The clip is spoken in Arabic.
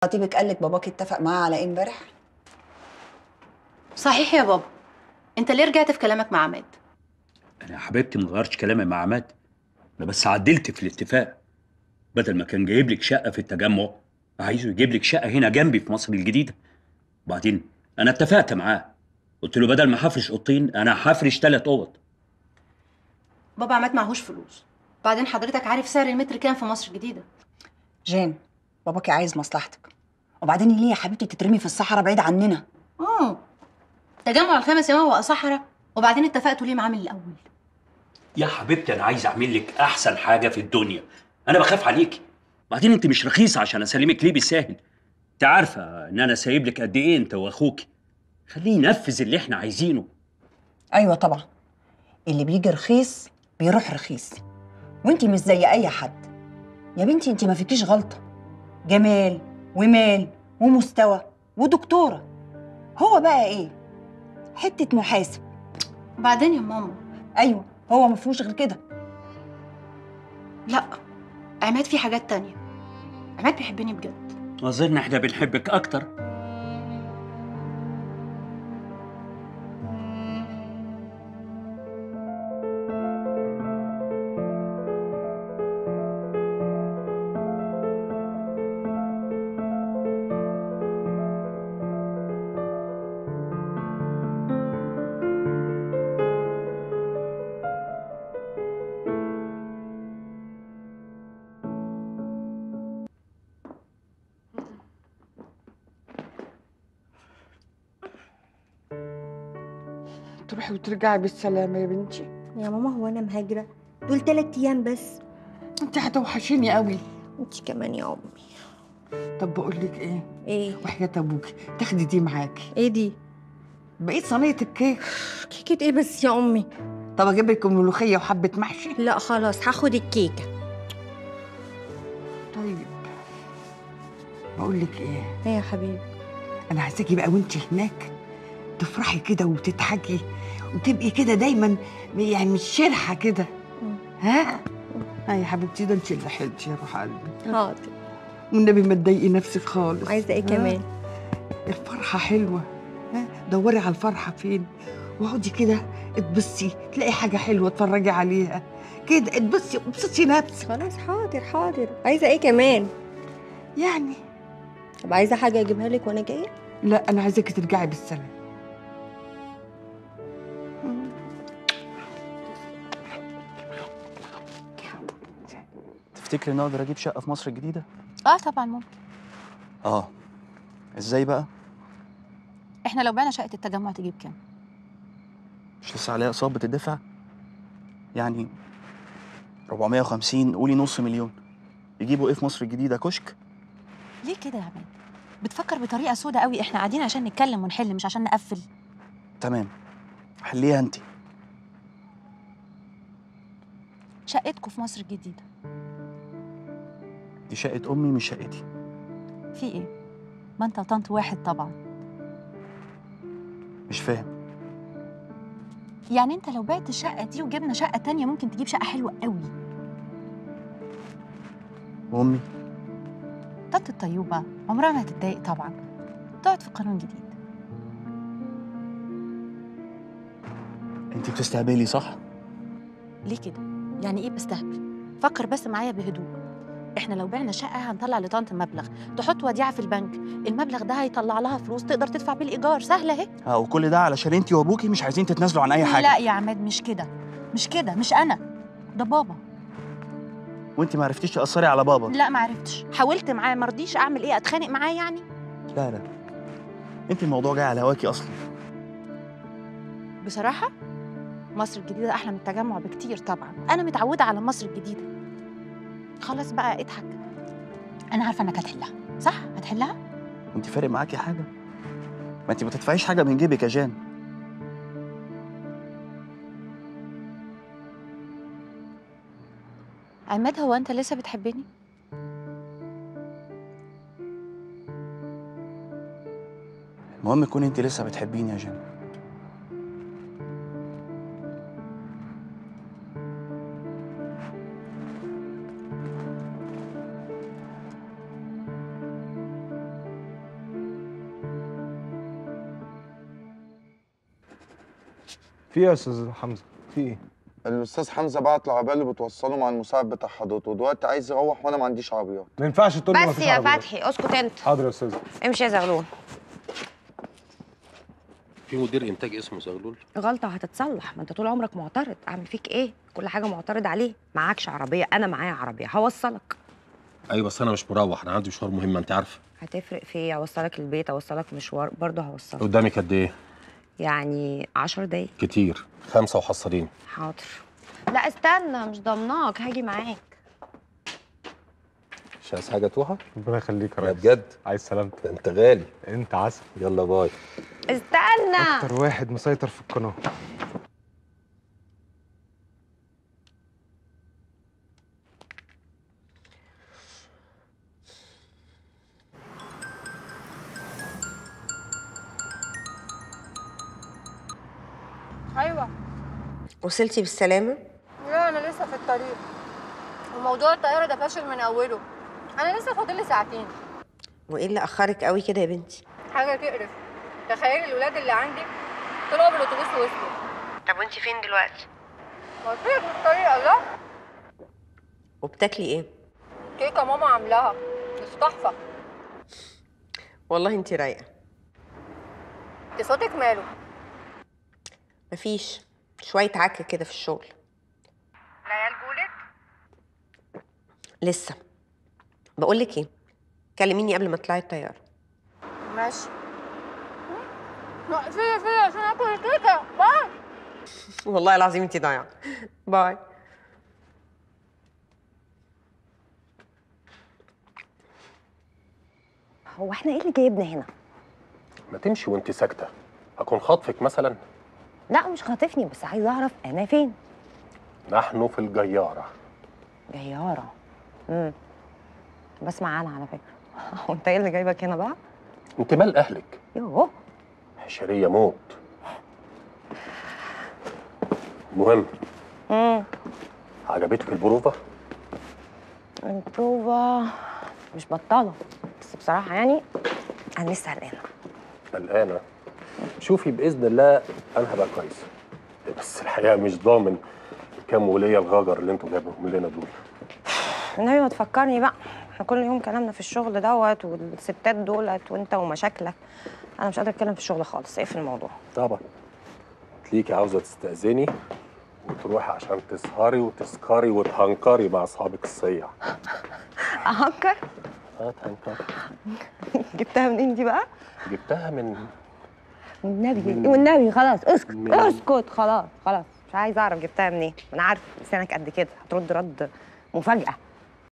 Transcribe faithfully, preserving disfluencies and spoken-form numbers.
خطيبك قال لك باباك اتفق معاه على ايه امبارح؟ صحيح يا بابا. انت ليه رجعت في كلامك مع عماد؟ انا يا حبيبتي ما غيرتش كلامي مع عماد. انا بس عدلت في الاتفاق. بدل ما كان جايب لك شقه في التجمع، عايزه يجيب لك شقه هنا جنبي في مصر الجديده. وبعدين انا اتفقت معاه، قلت له بدل ما هفرش اوضتين انا هفرش ثلاث اوض. بابا عماد معهوش فلوس. بعدين حضرتك عارف سعر المتر كام في مصر الجديدة؟ جان، باباكي عايز مصلحتك. وبعدين ليه يا حبيبتي تترمي في الصحراء بعيد عننا؟ اه، تجمع الخمس يمام بقى صحراء. وبعدين اتفقتوا ليه معاه من الاول؟ يا حبيبتي انا عايز اعمل لك احسن حاجه في الدنيا. انا بخاف عليكي. بعدين انت مش رخيصه عشان اسلمك ليه بالساهل. انت عارفه ان انا سايب لك قد ايه انت واخوكي. خليه ينفذ اللي احنا عايزينه. ايوه طبعا، اللي بيجي رخيص بيروح رخيص. وانتي مش زي اي حد يا بنتي، انتي ما فيكيش غلطه. جمال ومال ومستوى ودكتوره. هو بقى ايه؟ حته محاسب. وبعدين يا ماما. ايوه، هو ما فيهوش غير كده. لا، عماد في حاجات تانية. عماد بيحبني بجد. اظن احنا بنحبك اكتر. تروحي وترجعي بالسلامة يا بنتي. يا ماما هو انا مهاجرة؟ دول تلات ايام بس. انت هتوحشيني قوي. انت كمان يا امي. طب بقول لك ايه؟ ايه؟ وحياة ابوكي تاخدي دي معاكي. ايه دي؟ بقيت صينية الكيك. كيكة ايه بس يا امي؟ طب اجيب لك ملوخية وحبة محشي؟ لا خلاص هاخد الكيكة. طيب بقول لك ايه؟ ايه يا حبيبي؟ انا عايزاكي بقى وانت هناك تفرحي كده وتضحكي وتبقي كده دايما، يعني مش شرحة كده. ها؟ ها يا حبيبتي، ده انت اللي حلتي يا روح قلبي. حاضر. والنبي ما تضايقي نفسك خالص. عايزة ايه كمان؟ الفرحة حلوة. ها؟ دوري على الفرحة فين واقعدي كده اتبصي، تلاقي حاجة حلوة اتفرجي عليها كده، اتبصي وابسطي نفسك. خلاص حاضر حاضر. عايزة ايه كمان؟ يعني طب عايزة حاجة اجيبها لك وانا جاية؟ لا، انا عايزاكي ترجعي بالسلامة. تفتكري ان اقدر اجيب شقه في مصر الجديده؟ اه طبعا ممكن. اه. ازاي بقى؟ احنا لو بعنا شقة التجمع تجيب كام؟ مش لسه عليها اقساط بتدفع؟ يعني أربعمية وخمسين، قولي نص مليون. يجيبوا ايه في مصر الجديده؟ كشك؟ ليه كده يا عماد؟ بتفكر بطريقة سودة قوي. احنا قاعدين عشان نتكلم ونحل مش عشان نقفل. تمام، حليها انت. شقتكم في مصر الجديدة. دي شقه امي مش شقتي. في ايه؟ ما انت وطنط واحد طبعا. مش فاهم. يعني انت لو بعت الشقة دي وجبنا شقة تانية ممكن تجيب شقة حلوة قوي. وامي؟ طنط الطيوبة عمرها ما هتتضايق طبعا. تقعد في قانون جديد. انت بتستهبلي صح؟ ليه كده؟ يعني ايه بستهبل؟ فكر بس معايا بهدوء. احنا لو بعنا شقه هنطلع لطنط مبلغ تحط وديعه في البنك. المبلغ ده هيطلع لها فلوس تقدر تدفع بيه الايجار. سهله اهي. اه، وكل ده علشان انت وابوكي مش عايزين تتنازلوا عن اي حاجه. لا يا عماد، مش كده. مش كده، مش انا. ده بابا. وانت ما عرفتيش تاثري على بابا؟ لا ما عرفتش. حاولت معاه ما رضيش. اعمل ايه؟ اتخانق معاه يعني؟ لا لا، انت الموضوع جاي على هواكي اصلا. بصراحه مصر الجديده احلى من التجمع بكتير طبعا. انا متعوده على مصر الجديده. خلاص بقى اضحك. انا عارفه انك هتحلها. صح هتحلها. وانت فارق معاكي حاجه؟ ما انت ما تدفعيش حاجه من جيبك يا جان. عماد هو انت لسه بتحبني؟ المهم تكوني انت لسه بتحبيني يا جان. في ايه يا استاذ حمزه؟ في ايه؟ الاستاذ حمزه بعت العربيه اللي بتوصله مع المساعد بتاع حضرته، ودلوقتي عايز يروح وانا ما عنديش عربيات. ما ينفعش تقول لي بس مفيش يا عربيات. فتحي اسكت انت. حاضر يا استاذ. امشي يا زغلول. في مدير انتاج اسمه زغلول؟ غلطه هتتصلح، ما انت طول عمرك معترض. اعمل فيك ايه؟ كل حاجه معترض عليه. معاكش عربيه، انا معايا عربيه هوصلك. ايوه بس انا مش مروح، انا عندي مشوار مهم انت عارفه. هتفرق في ايه؟ اوصلك البيت اوصلك مشوار برضه هوصلك. قدامك قد ايه؟ يعني عشر دقايق. كتير، خمسه وحصريني. حاضر. لا استنى، مش ضمناك، هاجي معاك. مش عايز حاجه توها؟ ربنا يخليك يا يا ريس. بجد؟ عايز سلامتك. انت غالي. انت عسل. يلا باي. استنى. اكتر واحد مسيطر في القناه. ايوه. وصلتي بالسلامه؟ لا انا لسه في الطريق، وموضوع الطياره ده فاشل من اوله. انا لسه فاضل لي ساعتين. وايه اللي اخرك قوي كده يا بنتي؟ حاجه تقرف. تخيلي الولاد اللي عندي طلعوا بالاتوبيس ووصلوا. طب وانت فين دلوقتي؟ قلت لك في الطريق. الله. وبتاكلي ايه؟ كيكه ماما عاملاها مش تحفه. والله انت رايقه. انت صوتك ماله؟ مفيش، شويه عك كده في الشغل. العيال جولك؟ لسه. بقول لك ايه، كلميني قبل ما تطلعي الطياره. ماشي. فيا فيا عشان اكل الكيكه. باي. والله العظيم انت ضايعه. باي. هو احنا ايه اللي جايبنا هنا؟ ما تمشي وانت ساكته، هكون خاطفك مثلا؟ لا مش خاطفني، بس عايزه اعرف انا فين. نحن في الجياره. جياره. امم بسمع عنها على فكره. وانت ايه اللي جايبك هنا بقى؟ انت مال اهلك؟ يوه حشريه موت. المهم، امم عجبتك البروفه؟ البروفا مش بطاله، بس بصراحه يعني انا لسه قلقانه. قلقانه؟ شوفي باذن الله انا هبقى كويس، بس الحقيقه مش ضامن كام وليه الغجر اللي انتوا جايبهم لنا دول. النبي ما تفكرني بقى، احنا كل يوم كلامنا في الشغل دوت والستات دولت وانت ومشاكلك. انا مش قادره اتكلم في الشغل خالص، اقفل الموضوع. طبعا تليكي عاوزه تستأذني وتروحي عشان تسهري وتسكري وتهنكري مع اصحابك الصيع. اهنكر؟ اه تهنكري. جبتها منين دي بقى؟ جبتها من والنبي من... والنبي خلاص اسكت من... اسكت خلاص خلاص، مش عايزه اعرف جبتها منين. انا عارف لسانك قد كده، هترد رد مفاجأة.